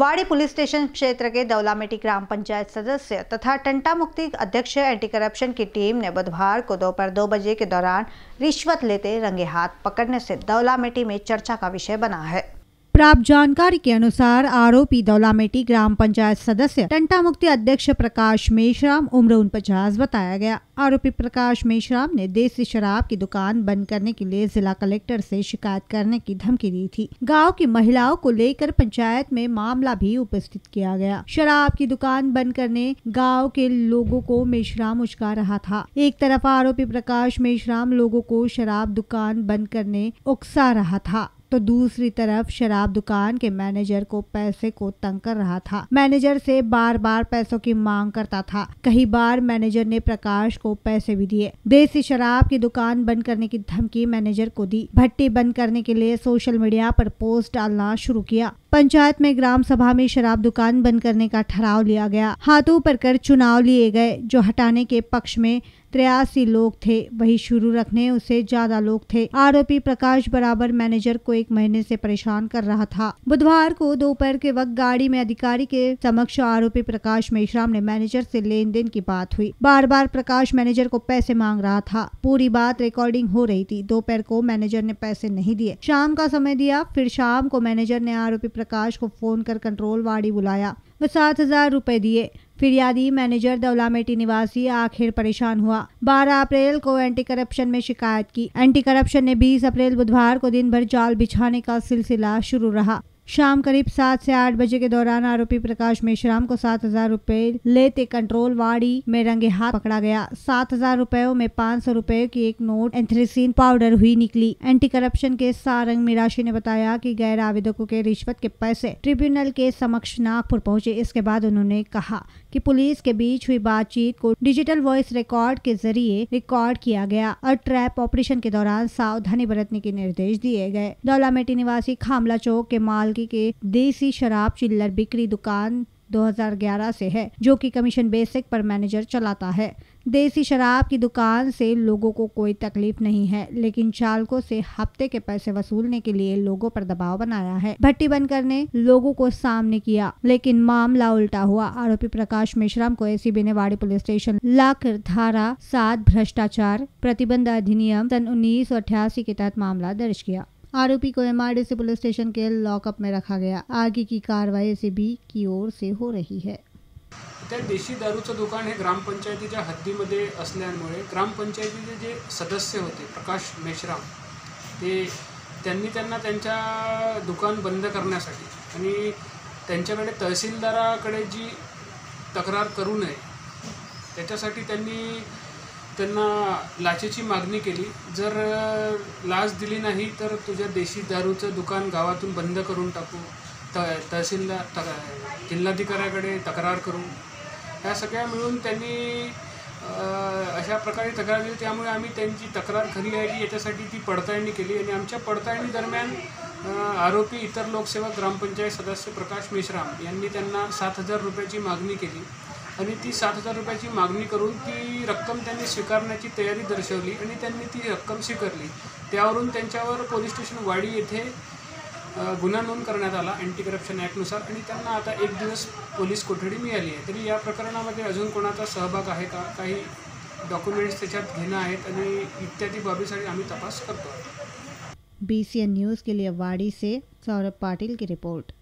वाड़ी police station क्षेत्र के दौलामेटी ग्राम पंचायत सदस्य तथा टंटा मुक्ति अध्यक्ष एंटी करप्शन की टीम ने बुधवार को दोपहर 2 बजे के दौरान रिश्वत लेते रंगे हाथ पकड़ने से दौलामेटी में चर्चा का विषय बना है। प्राप्त जानकारी के अनुसार आरोपी दौलामेटी ग्राम पंचायत सदस्य टंटा मुक्ति अध्यक्ष प्रकाश मेश्राम उम्र 49 बताया गया। आरोपी प्रकाश मेश्राम ने देसी शराब की दुकान बंद करने के लिए जिला कलेक्टर से शिकायत करने की धमकी दी थी। गांव की महिलाओं को लेकर पंचायत में मामला भी उपस्थित किया गया। शराब की दुकान बंद करने गांव के लोगों को मेश्राम उचका रहा था। एक तरफ आरोपी प्रकाश मेश्राम लोगों को शराब दुकान बंद करने उकसा रहा था, तो दूसरी तरफ शराब दुकान के मैनेजर को पैसे को तंग कर रहा था। मैनेजर से बार बार पैसों की मांग करता था। कई बार मैनेजर ने प्रकाश को पैसे भी दिए। देसी शराब की दुकान बंद करने की धमकी मैनेजर को दी। भट्टी बंद करने के लिए सोशल मीडिया पर पोस्ट डालना शुरू किया। पंचायत में ग्राम सभा में शराब दुकान बंद करने का ठहराव लिया गया। हाथों पर कर चुनाव लिए गए। जो हटाने के पक्ष में 83 लोग थे, वही शुरू रखने उससे ज्यादा लोग थे। आरोपी प्रकाश बराबर मैनेजर को 1 महीने से परेशान कर रहा था। बुधवार को दोपहर के वक्त गाड़ी में अधिकारी के समक्ष आरोपी प्रकाश मेश्राम ने मैनेजर से लेन देन की बात हुई। बार बार प्रकाश मैनेजर को पैसे मांग रहा था। पूरी बात रिकॉर्डिंग हो रही थी। दोपहर को मैनेजर ने पैसे नहीं दिए। शाम का समय दिया। फिर शाम को मैनेजर ने आरोपी प्रकाश को फोन कर कंट्रोल वाड़ी बुलाया। वो 7,000 रुपए दिए। फिरियादी मैनेजर दौलामेटी निवासी आखिर परेशान हुआ। 12 अप्रैल को एंटी करप्शन में शिकायत की। एंटी करप्शन ने 20 अप्रैल बुधवार को दिन भर जाल बिछाने का सिलसिला शुरू रहा। शाम करीब 7 से 8 बजे के दौरान आरोपी प्रकाश मेश्राम को 7,000 रुपए लेते कंट्रोल वाड़ी में रंगे हाथ पकड़ा गया। 7,000 रुपयों में 500 रुपए की एक नोट एंथ्रेसीन पाउडर हुई निकली। एंटी करप्शन के सारंग मिराशी ने बताया कि गैर आवेदकों के रिश्वत के पैसे ट्रिब्यूनल के समक्ष नागपुर पहुंचे। इसके बाद उन्होंने कहा कि पुलिस के बीच हुई बातचीत को डिजिटल वॉइस रिकॉर्ड के जरिए रिकॉर्ड किया गया और ट्रैप ऑपरेशन के दौरान सावधानी बरतने के निर्देश दिए गए। दौलामेटी निवासी खामला चौक के मालकी के देसी शराब चिल्लर बिक्री दुकान 2011 से है, जो कि कमीशन बेसिक पर मैनेजर चलाता है। देसी शराब की दुकान से लोगों को कोई तकलीफ नहीं है, लेकिन चालकों से हफ्ते के पैसे वसूलने के लिए लोगों पर दबाव बनाया है। भट्टी बंद करने लोगों को सामने किया, लेकिन मामला उल्टा हुआ। आरोपी प्रकाश मेश्राम को एसीबी ने वाड़ी पुलिस स्टेशन लाकर धारा 7 भ्रष्टाचार प्रतिबंध अधिनियम सन 1988 के तहत मामला दर्ज किया। आरोपी को एमआरडीसी पुलिस स्टेशन के लॉकअप में रखा गया। आगे की कार्रवाई एसीबी की ओर से हो रही है। त्या देशी दारूचं दुकान हे ग्रामपंचायतीच्या हद्दीमध्ये असल्यामुळे ग्रामपंचायतीचे जे सदस्य होते प्रकाश मेश्राम त्यांनी त्यांना त्यांच्या दुकान बंद करण्यासाठी आणि त्यांच्याकडे तहसीलदाराकडे जी तक्रार करू नये त्याच्यासाठी त्यांना लाचेची मागणी केली। जर लाच दिली नाही तर तुझ्या देशी दारूचं दुकान गावातून बंद करून टाकू, तहसीलदार जिल्हाधिकाऱ्याकडे तक्रार करू, ह्या सगळ्या मिळून त्यांनी अशा प्रकारे तक्रार दिली। त्यामुळे आम्ही त्यांची तक्रार खरी आहे की याच्यासाठी ती पडताळणी केली आणि आमच्या पडताळणी दरम्यान आरोपी इतर लोकसेवक ग्रामपंचायत सदस्य प्रकाश मेश्राम यांनी त्यांना 7,000 रुपयाची मागणी केली आणि ती 7,000 रुपयाची मागणी करून ती रक्कम त्यांनी स्वीकारण्याची तयारी दर्शवली आणि त्यांनी ती रक्कम स्वीकारली। त्यावरून त्यांच्यावर पोलीस स्टेशन वाडी येथे गुन्हा नोंद करण्यात आला एंटी करप्शन ॲक्टनुसार आणि त्यांना आता 1 दिवस पोलीस कोठडी मिळाली आहे। तरी या प्रकरणामध्ये अजून कोणाचा सहभाग आहे का, काही डॉक्युमेंट्स त्याच्यात घेणं आहेत आणि इत्यादी बाबीसाठी आम्ही तपास करतो। BCN न्यूज़ के लिए वाड़ी से सौरभ पाटिल की रिपोर्ट।